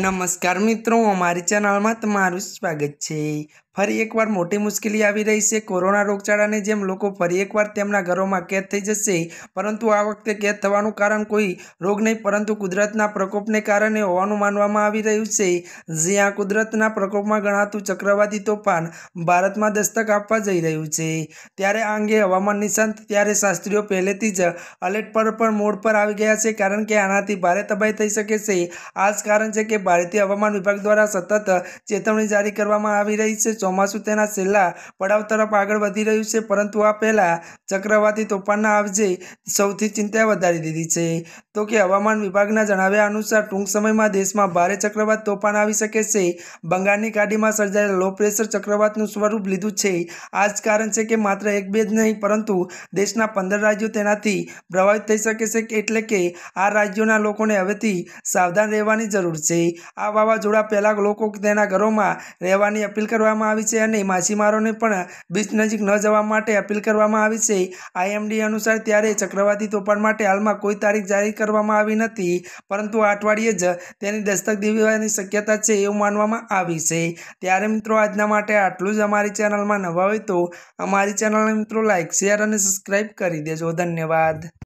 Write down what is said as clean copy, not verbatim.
નમસ્કાર મિત્રો, અમારી ચેનલમાં તમારું સ્વાગત છે। ફરી એકવાર મોટી મુશ્કેલી આવી રહી છે। કોરોના રોગચાળાની જેમ લોકો ફરી એકવાર તેમના ઘરોમાં કેદ થઈ જશે, પરંતુ આ વખતે કેદ થવાનું કારણ કોઈ રોગ નહીં પરંતુ કુદરતના પ્રકોપને કારણે હોવાનું માનવામાં આવી રહ્યું છે। જ્યાં કુદરતના પ્રકોપમાં ગણાતું ચક્રવાતી તોફાન ભારતમાં દસ્તક આપવા જઈ રહ્યું છે, ત્યારે આ અંગે હવામાન નિષ્ણાત ત્યારે શાસ્ત્રીઓ પહેલેથી જ એલર્ટ પર મોડ પર આવી ગયા છે, કારણ કે આનાથી ભારે તબાહી થઈ શકે છે। આ જ કારણ છે કે ભારતીય હવામાન વિભાગ દ્વારા સતત ચેતવણી જારી કરવામાં આવી રહી છે। ચોમાસું તેના છેલ્લા પડાવ તરફ આગળ વધી રહ્યું છે, પરંતુ આ પહેલા ચક્રવાતી તોફાનના આવજે સૌથી ચિંતા વધારી દીધી છે। તો કે હવામાન વિભાગના જણાવ્યા અનુસાર ટૂંક સમયમાં દેશમાં ભારે ચક્રવાત તોફાન આવી શકે છે। બંગાળની ખાડીમાં સર્જાયેલ લો પ્રેશર ચક્રવાતનું સ્વરૂપ લીધું છે। આ જ કારણ છે કે માત્ર એક બે જ નહીં પરંતુ દેશના 15 રાજ્યો તેનાથી પ્રભાવિત થઈ શકે છે, એટલે કે આ રાજ્યોના લોકોને હવેથી સાવધાન રહેવાની જરૂર છે। આ વાવાઝોડા પહેલા લોકો તેના ઘરોમાં રહેવાની અપીલ કરવામાં આવી છે અને માછીમારોને પણ બીચ નજીક ન જવા માટે અપીલ કરવામાં આવી છે। આઈએમડી અનુસાર ત્યારે ચક્રવાતી તોફાન માટે હાલમાં કોઈ તારીખ જાહેર કરવામાં આવી નથી, પરંતુ આ અઠવાડિયે જ તેની દસ્તક દેવાની શક્યતા છે એવું માનવામાં આવી છે। ત્યારે મિત્રો, આજના માટે આટલું જ। અમારી ચેનલમાં નવા હોય તો અમારી ચેનલને મિત્રો લાઈક, શેર અને સબસ્ક્રાઈબ કરી દેજો। ધન્યવાદ।